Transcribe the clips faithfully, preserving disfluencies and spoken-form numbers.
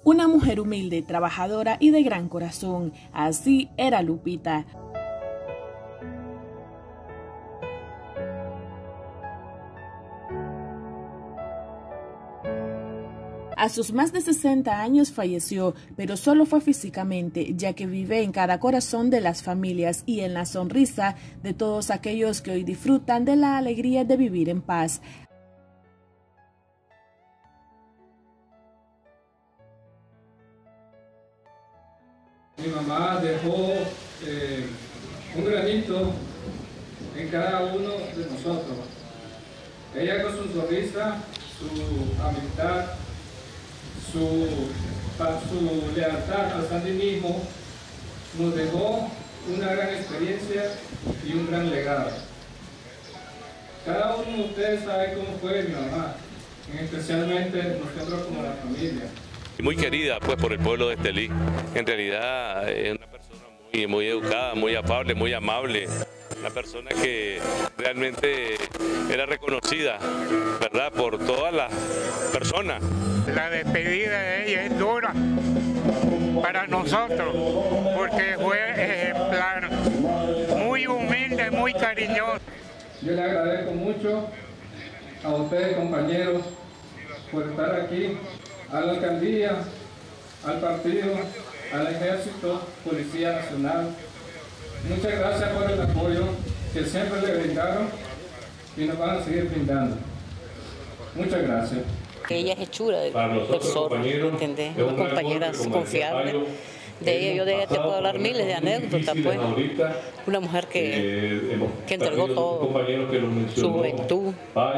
Una mujer humilde, trabajadora y de gran corazón. Así era Lupita. A sus más de sesenta años falleció, pero solo fue físicamente, ya que vive en cada corazón de las familias y en la sonrisa de todos aquellos que hoy disfrutan de la alegría de vivir en paz. Mi mamá dejó eh, un granito en cada uno de nosotros. Ella con su sonrisa, su amistad, su, su lealtad al sandinismo, nos dejó una gran experiencia y un gran legado. Cada uno de ustedes sabe cómo fue mi mamá, especialmente nosotros como la familia. Muy querida pues por el pueblo de Estelí. En realidad es una persona muy, muy educada, muy afable, muy amable. Una persona que realmente era reconocida, ¿verdad?, por todas las personas. La despedida de ella es dura para nosotros porque fue ejemplar, muy humilde, muy cariñoso. Yo le agradezco mucho a ustedes, compañeros, por estar aquí, a la alcaldía, al partido, al ejército, Policía Nacional. Muchas gracias por el apoyo que siempre le brindaron y nos van a seguir brindando. Muchas gracias. Ella es hechura del persona, ¿entendés? Una compañera confiable. De ella, yo de ella te puedo hablar miles de anécdotas, pues. Una mujer que, que entregó todo, su juventud,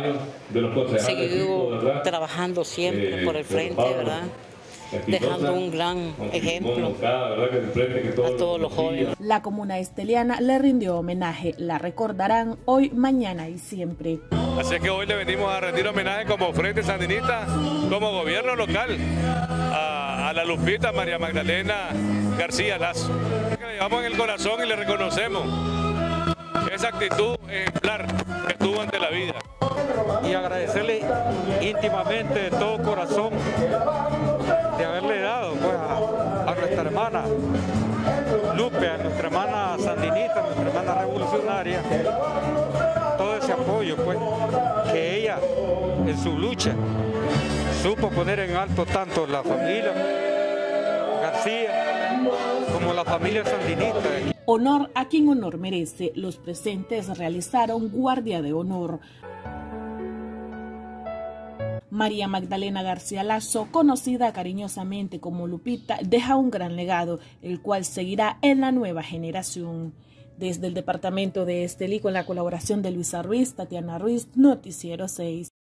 siguió trabajando siempre por el frente, ¿verdad?, dejando un gran ejemplo a todos los jóvenes. La comuna esteliana le rindió homenaje, la recordarán hoy, mañana y siempre. Así es que hoy le venimos a rendir homenaje como Frente Sandinista, como gobierno local, a, a la Lupita María Magdalena García Lazo. Le llevamos en el corazón y le reconocemos esa actitud ejemplar que tuvo ante la vida. Y agradecerle íntimamente de todo corazón de haberle dado pues, a, a nuestra hermana Lupe, a nuestra hermana sandinista, a nuestra hermana revolucionaria, todo ese apoyo pues, que ella en su lucha supo poner en alto tanto la familia García como la familia sandinista. Honor a quien honor merece. Los presentes realizaron guardia de honor. María Magdalena García Lazo, conocida cariñosamente como Lupita, deja un gran legado, el cual seguirá en la nueva generación. Desde el departamento de Estelí, con la colaboración de Luisa Ruiz, Tatiana Ruiz, Noticiero seis.